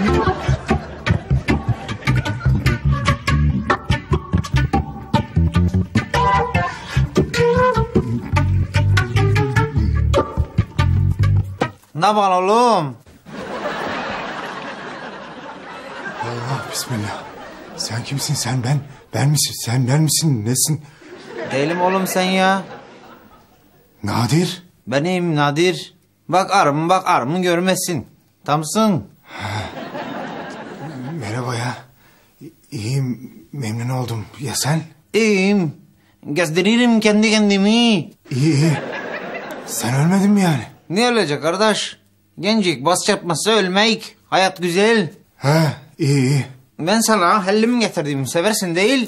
Ne yapalım oğlum? Allah bismillah. Sen kimsin? Sen ben misin? Sen ben misin? Nesin? Değilim oğlum sen ya. Nadir. Benim Nadir. Bak arım görmezsin. Tamsın. Merhaba ya. İyiyim, memnun oldum. Ya sen? İyiyim. Gezdiririm kendi kendimi. İyi. Sen ölmedin mi yani? Ne olacak kardeş? Gencik bas çarpması ölmek. Hayat güzel. Ha, iyi. Ben sana hellim getirdim. Seversin değil.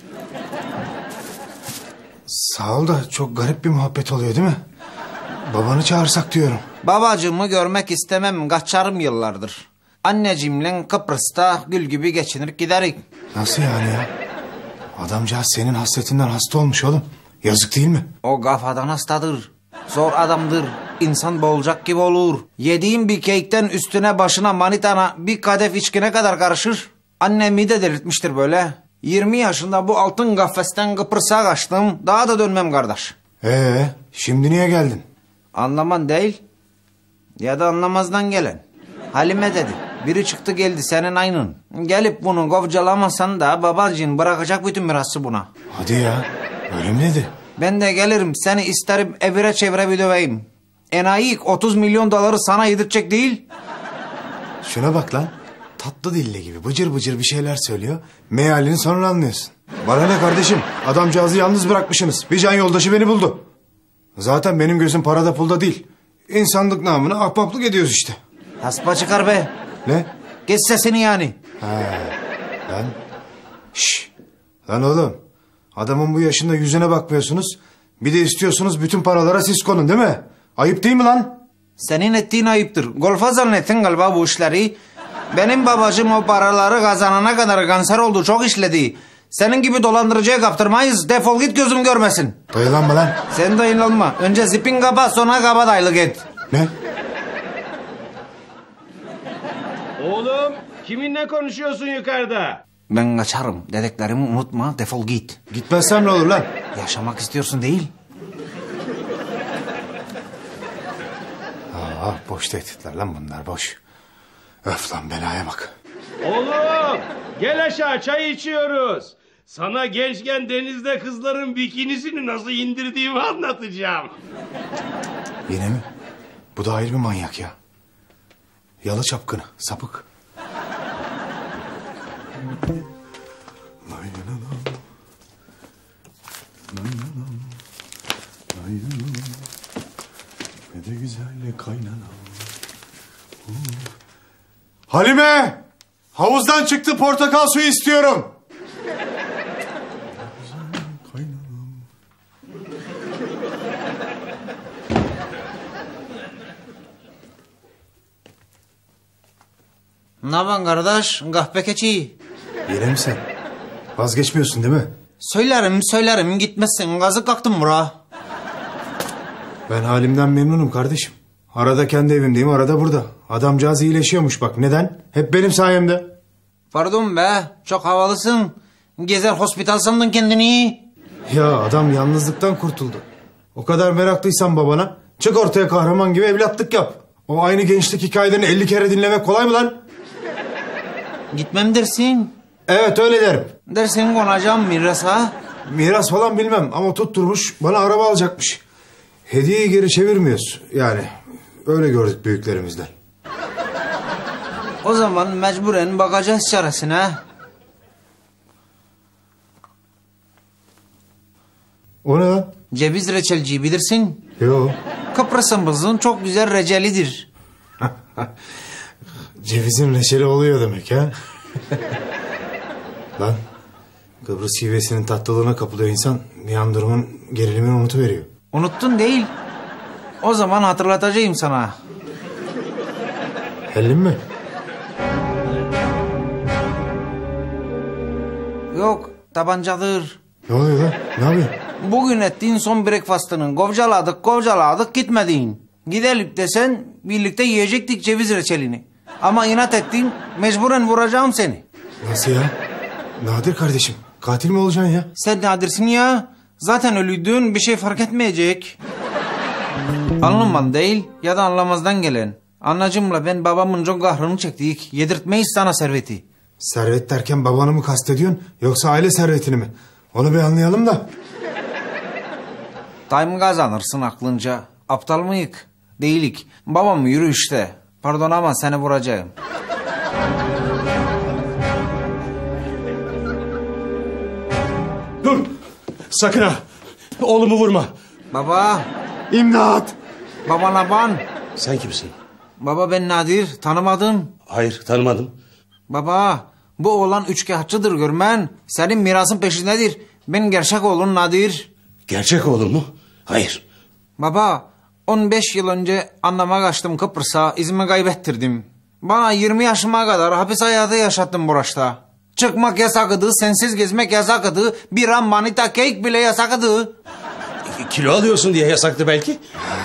Sağ ol da çok garip bir muhabbet oluyor değil mi? Babanı çağırsak diyorum. Babacığımı görmek istemem. Kaçarım yıllardır. Anneciğimle Kıbrıs'ta gül gibi geçinir giderik. Nasıl yani ya? Adamcağız senin hasretinden hasta olmuş oğlum. Yazık değil mi? O kafadan hastadır. Zor adamdır. İnsan boğulacak gibi olur. Yediğim bir kekten üstüne başına manitana bir kadeh içkine kadar karışır. Annemi de delirtmiştir böyle. 20 yaşında bu altın kafesten Kıbrıs'a kaçtım. Daha da dönmem kardeş. Şimdi niye geldin? Anlaman değil. Ya da anlamazdan gelen. Halime dedi. Biri çıktı geldi senin aynın. Gelip bunu kovcalamasan da babacığın bırakacak bütün mirası buna. Hadi ya. Öyle mi dedi? Ben de gelirim seni isterim evire çevire bir döveyim. Enayik 30 milyon doları sana yedirtecek değil. Şuna bak lan. Tatlı dilli gibi bıcır bıcır bir şeyler söylüyor. Mealini sonra anlıyorsun. Bana ne kardeşim? Adamcağızı yalnız bırakmışsınız. Bir can yoldaşı beni buldu. Zaten benim gözüm parada pulda değil. İnsanlık namına ahbaplık ediyoruz işte. Haspa çıkar be. Ne? Geç sesini yani. Lan. Şşş. Lan oğlum. Adamın bu yaşında yüzüne bakmıyorsunuz. Bir de istiyorsunuz bütün paralara siz konun değil mi? Ayıp değil mi lan? Senin ettiğin ayıptır. Golfa zannettin galiba bu işleri. Benim babacığım o paraları kazanana kadar kanser oldu. Çok işledi. Senin gibi dolandırıcıya kaptırmayız. Defol git gözüm görmesin. Dayılanma lan. Sen dayılanma. Önce zipin kapa sonra kaba dayılık et. Ne? Oğlum kiminle konuşuyorsun yukarıda? Ben kaçarım. Dedeklerimi unutma. Defol git. Gitmezsem ne olur lan? Yaşamak istiyorsun değil. Boş tehditler lan bunlar boş. Öf lan belaya bak. Oğlum gel aşağı çay içiyoruz. Sana gençken denizde kızların bikinisini nasıl indirdiğimi anlatacağım. Yine mi? Bu da ayrı bir manyak ya. Yalı çapkını, sapık. Ne de güzel kaynanam. Halime! Havuzdan çıktı portakal suyu istiyorum. Ne yapın kardeş? Kahpe keçi. Yine mi sen? Vazgeçmiyorsun değil mi? Söylerim gitmezsin. Gazı kalktım bura. Ben halimden memnunum kardeşim. Arada kendi evimdeyim, arada burada. Adamcağız iyileşiyormuş bak. Neden? Hep benim sayemde. Pardon be. Çok havalısın. Gezer hospital sandın kendini. Ya adam yalnızlıktan kurtuldu. O kadar meraklıysan babana çık ortaya kahraman gibi evlatlık yap. O aynı gençlik hikayelerini 50 kere dinlemek kolay mı lan? Gitmem dersin. Evet öyle derim. Dersin konacağım mirasa. Miras falan bilmem ama tutturmuş bana araba alacakmış. Hediyeyi geri çevirmiyoruz yani. Öyle gördük büyüklerimizden. O zaman mecburen bakacağız çaresine. O ne lan? Ceviz reçelciyi bilirsin. Yo. Kıbrıs'ımızın çok güzel reçelidir. Cevizin reçeli oluyor demek ha. Lan Kıbrıs şivesinin tatlılığına kapılıyor insan. Bir an durumun gerilimini unutuveriyor. Unuttun değil. O zaman hatırlatacağım sana. Hellim mi? Yok tabancadır. Ne oluyor lan? Ne yapıyorsun? Bugün ettiğin son breakfast'ını kovcaladık gitmedin. Gidelim desen birlikte yiyecektik ceviz reçelini. Ama inat ettin, mecburen vuracağım seni. Nasıl ya? Nadir kardeşim, katil mi olacaksın ya? Sen Nadir'sin ya. Zaten ölüydün, bir şey fark etmeyecek. Anlaman değil ya da anlamazdan gelen. Anacımla ben babamın çok kahrını çektik. Yedirtmeyiz sana serveti. Servet derken babanı mı kastediyorsun yoksa aile servetini mi? Onu bir anlayalım da. Time kazanırsın aklınca. Aptal mıyık? Değilik. Babam yürü işte. Pardon ama seni vuracağım. Dur. Sakın ha. Oğlumu vurma. Baba. İmdat! Baba Naban. Sen kimsin? Baba ben Nadir. Tanımadın. Hayır, tanımadım. Baba bu oğlan üçkağıtçıdır görmen. Senin mirasın peşindedir. Ben gerçek oğlun Nadir. Gerçek oğlum mu? Hayır. Baba 15 yıl önce anneme kaçtım Kıbrıs'a. İzimi kaybettirdim. Bana 20 yaşıma kadar hapis hayatı yaşattım Buraş'ta. Çıkmak yasaktı, sensiz gezmek yasaktı. Bir an manita kek bile yasaktı. Kilo alıyorsun diye yasaktı belki.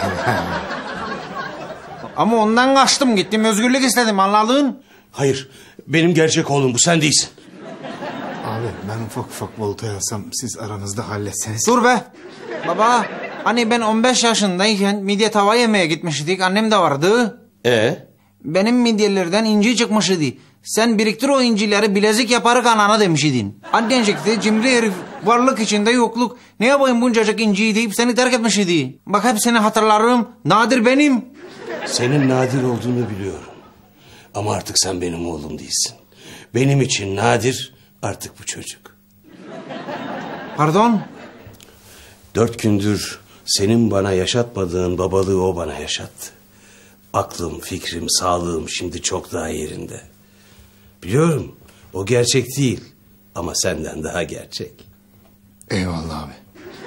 Ama ondan kaçtım gittim, özgürlük istedim, anladın? Hayır, benim gerçek oğlum bu, sen değilsin. Abi ben ufak ufak voltaya alsam siz aranızda halletseniz. Dur be. Baba hani ben 15 yaşındayken midye tava yemeye gitmiştik, annem de vardı. Benim midyelerden inci çıkmış idi. Sen biriktir o incileri, bilezik yaparık anana demiş idin. Annencik de cimri herif, varlık içinde yokluk. Ne yapayım buncacık inciyi deyip seni terk etmiş idi. Bak hepsini hatırlarım. Nadir benim. Senin Nadir olduğunu biliyorum. Ama artık sen benim oğlum değilsin. Benim için Nadir artık bu çocuk. Pardon? 4 gündür senin bana yaşatmadığın babalığı o bana yaşattı. Aklım, fikrim, sağlığım şimdi çok daha yerinde. Biliyorum o gerçek değil ama senden daha gerçek. Eyvallah abi.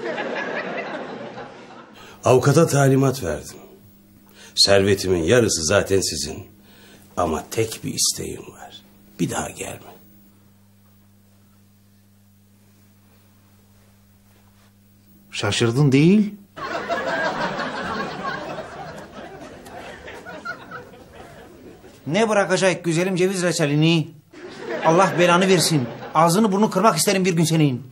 Avukata talimat verdim. Servetimin yarısı zaten sizin. Ama tek bir isteğim var. Bir daha gelme. Şaşırdın değil. Ne bırakacak güzelim ceviz reçelini? Allah belanı versin. Ağzını burnunu kırmak isterim bir gün senin.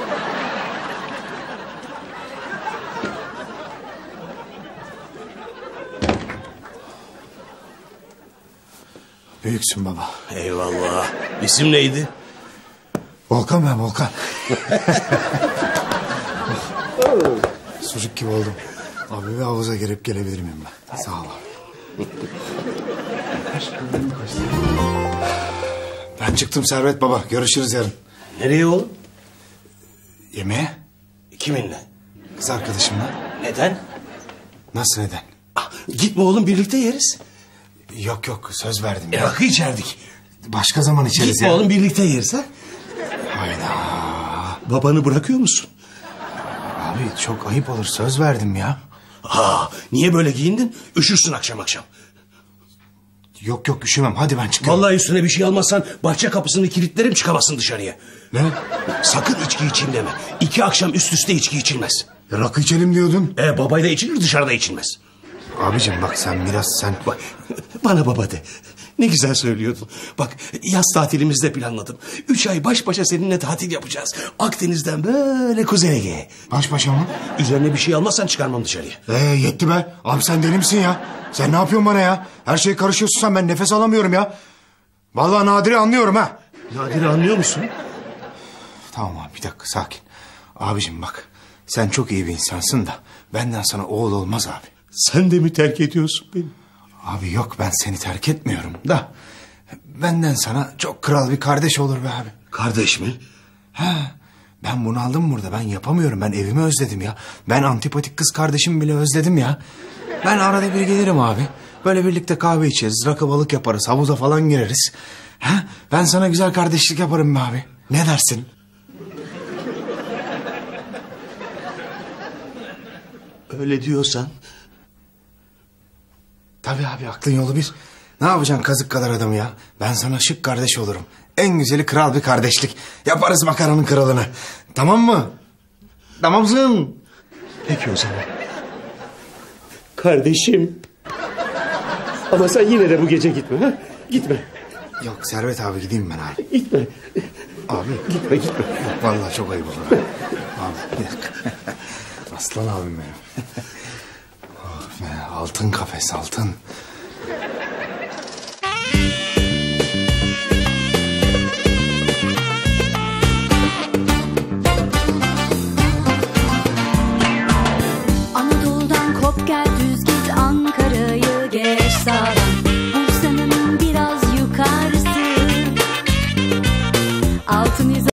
Büyüksün baba. Eyvallah. İsim neydi? Volkan ben Volkan. Sucuk gibi oldum. Abi bir havuza girip gelebilir miyim ben? Sağ ol abi. Ben çıktım Servet baba. Görüşürüz yarın. Nereye oğlum? Yemeğe? Kiminle? Kız arkadaşımla. Neden? Nasıl neden? Gitme oğlum, birlikte yeriz. Yok yok söz verdim ya. Rakı içerdik. Başka zaman içeriz Gitme ya. oğlum, birlikte yeriz ha. Hayda. Babanı bırakıyor musun? Abi çok ayıp olur söz verdim ya. Niye böyle giyindin? Üşürsün akşam akşam. Yok yok üşümem hadi ben çıkıyorum. Vallahi üstüne bir şey almazsan bahçe kapısını kilitlerim, çıkamazsın dışarıya. Ne? Sakın içki içeyim deme. 2 akşam üst üste içki içilmez. Rakı içelim diyordun. Babayla içilir, dışarıda içilmez. Abicim bak sen biraz sen... Bak, bana baba de. Ne güzel söylüyordun. Bak yaz tatilimizde planladım. 3 ay baş başa seninle tatil yapacağız. Akdeniz'den böyle Kuzey Ege'ye. Baş başa mı? Üzerine bir şey almazsan çıkarmam dışarıya. Yetti be. Abi sen deli misin ya? Sen ne yapıyorsun bana ya? Her şeye karışıyorsun sen, ben nefes alamıyorum ya. Vallahi Nadir'i anlıyorum ha. Nadir'i anlıyor musun? Tamam abi bir dakika sakin. Abicim bak sen çok iyi bir insansın da benden sana oğul olmaz abi. Sen de mi terk ediyorsun beni? Abi yok ben seni terk etmiyorum da benden sana çok kral bir kardeş olur be abi. Kardeş mi? Ben bunu aldım burada, ben yapamıyorum, ben evimi özledim ya. Ben antipatik kız kardeşimi bile özledim ya. Ben arada bir gelirim abi. Böyle birlikte kahve içeriz, rakı balık yaparız, havuza falan gireriz. Ben sana güzel kardeşlik yaparım be abi. Ne dersin? Öyle diyorsan. Tabii abi aklın yolu bir. Ne yapacaksın kazık kadar adam ya? Ben sana şık kardeş olurum. En güzeli kral bir kardeşlik. Yaparız makaranın kralını. Tamam mı? Tamamsın. Peki o zaman. Kardeşim. Ama sen yine de bu gece gitme ha? Gitme. Yok Servet abi gideyim ben abi. Gitme. Abi. Gitme. Yok vallahi çok ayıp olur. Abi bir dakika. Aslan abim benim. Oh be, altın kafes altın.